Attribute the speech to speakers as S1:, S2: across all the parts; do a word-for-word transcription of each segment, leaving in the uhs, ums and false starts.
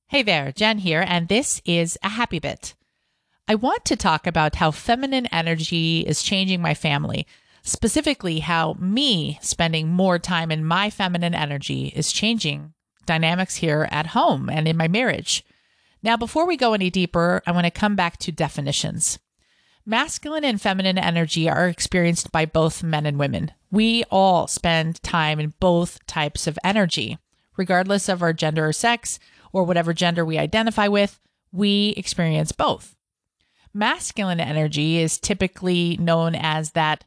S1: Hey there, Jen here, and this is a Happy Bit. I want to talk about how feminine energy is changing my family, specifically how me spending more time in my feminine energy is changing dynamics here at home and in my marriage. Now, before we go any deeper, I want to come back to definitions. Masculine and feminine energy are experienced by both men and women. We all spend time in both types of energy, regardless of our gender or sex, or whatever gender we identify with, we experience both. Masculine energy is typically known as that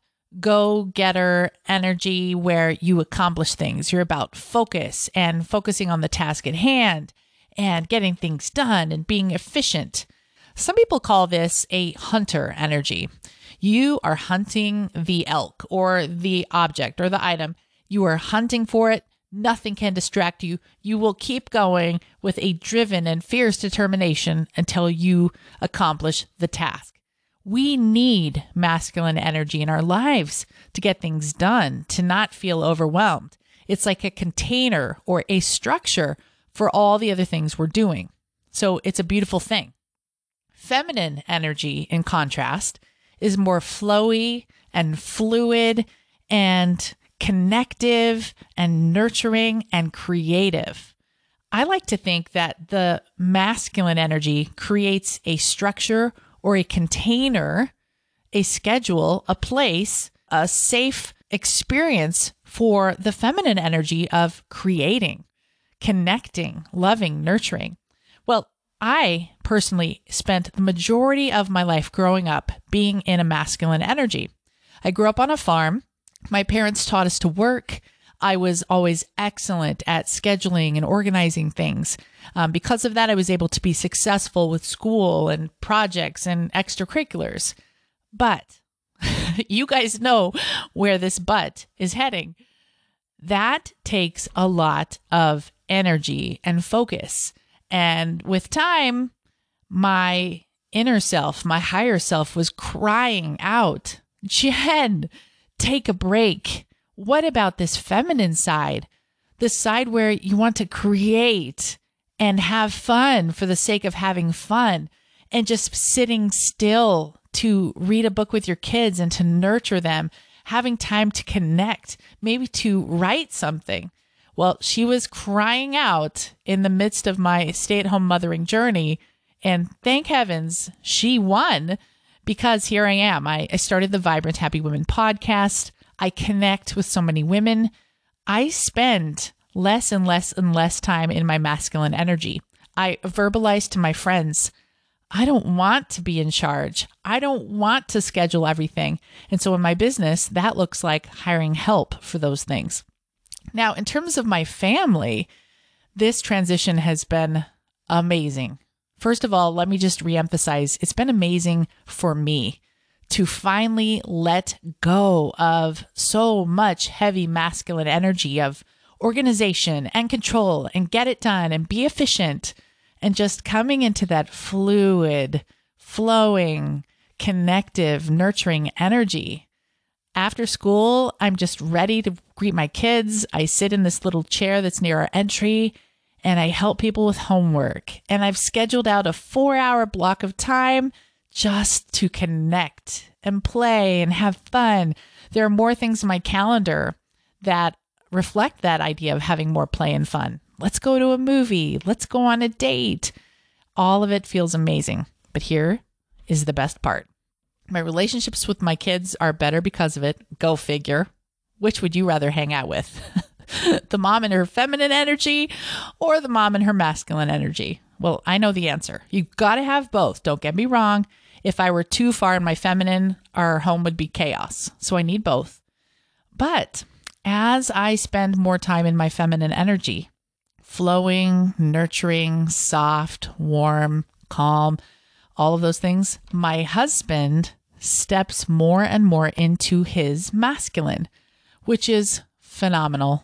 S1: go-getter energy where you accomplish things. You're about focus and focusing on the task at hand and getting things done and being efficient. Some people call this a hunter energy. You are hunting the elk or the object or the item. You are hunting for it. Nothing can distract you. You will keep going with a driven and fierce determination until you accomplish the task. We need masculine energy in our lives to get things done, to not feel overwhelmed. It's like a container or a structure for all the other things we're doing. So it's a beautiful thing. Feminine energy, in contrast, is more flowy and fluid and connective and nurturing and creative. I like to think that the masculine energy creates a structure or a container, a schedule, a place, a safe experience for the feminine energy of creating, connecting, loving, nurturing. Well, I personally spent the majority of my life growing up being in a masculine energy. I grew up on a farm. My parents taught us to work. I was always excellent at scheduling and organizing things. Um, because of that, I was able to be successful with school and projects and extracurriculars. But you guys know where this but is heading. That takes a lot of energy and focus. And with time, my inner self, my higher self was crying out, Jen, take a break. What about this feminine side? The side where you want to create and have fun for the sake of having fun and just sitting still to read a book with your kids and to nurture them, having time to connect, maybe to write something. Well, she was crying out in the midst of my stay-at-home mothering journey, and thank heavens she won. Because here I am. I, I started the Vibrant Happy Women podcast. I connect with so many women. I spend less and less and less time in my masculine energy. I verbalize to my friends, I don't want to be in charge. I don't want to schedule everything. And so in my business, that looks like hiring help for those things. Now, in terms of my family, this transition has been amazing. First of all, let me just reemphasize, it's been amazing for me to finally let go of so much heavy masculine energy of organization and control and get it done and be efficient and just coming into that fluid, flowing, connective, nurturing energy. After school, I'm just ready to greet my kids. I sit in this little chair that's near our entry and I help people with homework. And I've scheduled out a four hour block of time just to connect and play and have fun. There are more things in my calendar that reflect that idea of having more play and fun. Let's go to a movie. Let's go on a date. All of it feels amazing. But here is the best part. My relationships with my kids are better because of it. Go figure. Which would you rather hang out with? The mom and her feminine energy or the mom and her masculine energy? Well, I know the answer. You've got to have both. Don't get me wrong. If I were too far in my feminine, our home would be chaos. So I need both. But as I spend more time in my feminine energy, flowing, nurturing, soft, warm, calm, all of those things, my husband steps more and more into his masculine, which is phenomenal.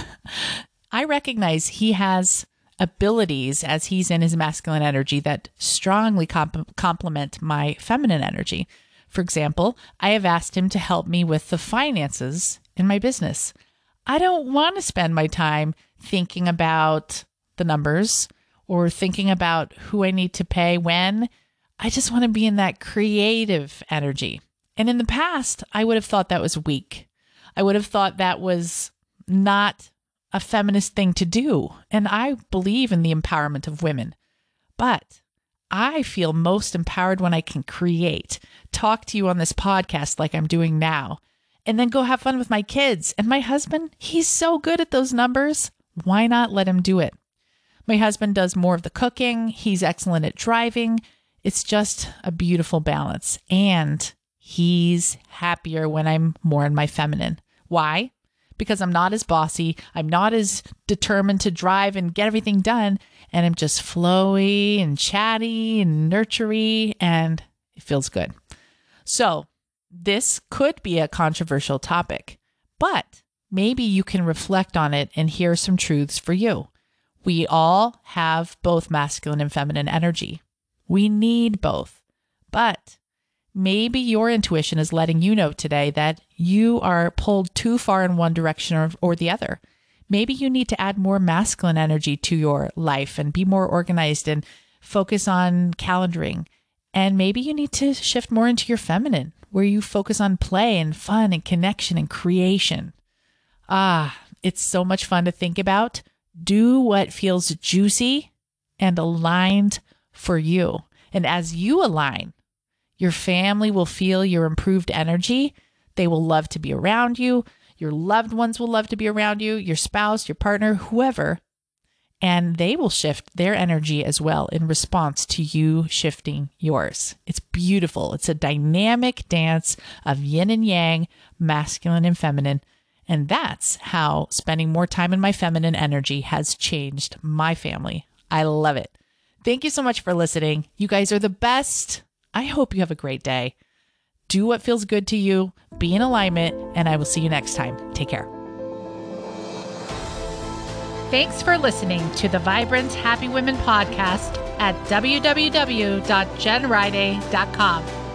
S1: I recognize he has abilities as he's in his masculine energy that strongly comp- complement my feminine energy. For example, I have asked him to help me with the finances in my business. I don't want to spend my time thinking about the numbers or thinking about who I need to pay when. I just want to be in that creative energy. And in the past, I would have thought that was weak. I would have thought that was not a feminist thing to do. And I believe in the empowerment of women. But I feel most empowered when I can create, talk to you on this podcast like I'm doing now, and then go have fun with my kids. And my husband, he's so good at those numbers. Why not let him do it? My husband does more of the cooking. He's excellent at driving. It's just a beautiful balance. And he's happier when I'm more in my feminine. Why? Because I'm not as bossy. I'm not as determined to drive and get everything done. And I'm just flowy and chatty and nurtury, and it feels good. So this could be a controversial topic, but maybe you can reflect on it and hear some truths for you. We all have both masculine and feminine energy. We need both, but maybe your intuition is letting you know today that you are pulled too far in one direction or, or the other. Maybe you need to add more masculine energy to your life and be more organized and focus on calendaring. And maybe you need to shift more into your feminine, where you focus on play and fun and connection and creation. Ah, it's so much fun to think about. Do what feels juicy and aligned for you. And as you align, your family will feel your improved energy. They will love to be around you. Your loved ones will love to be around you, your spouse, your partner, whoever. And they will shift their energy as well in response to you shifting yours. It's beautiful. It's a dynamic dance of yin and yang, masculine and feminine. And that's how spending more time in my feminine energy has changed my family. I love it. Thank you so much for listening. You guys are the best. I hope you have a great day. Do what feels good to you, be in alignment, and I will see you next time. Take care. Thanks for listening to the Vibrant Happy Women podcast at w w w dot jen riday dot com.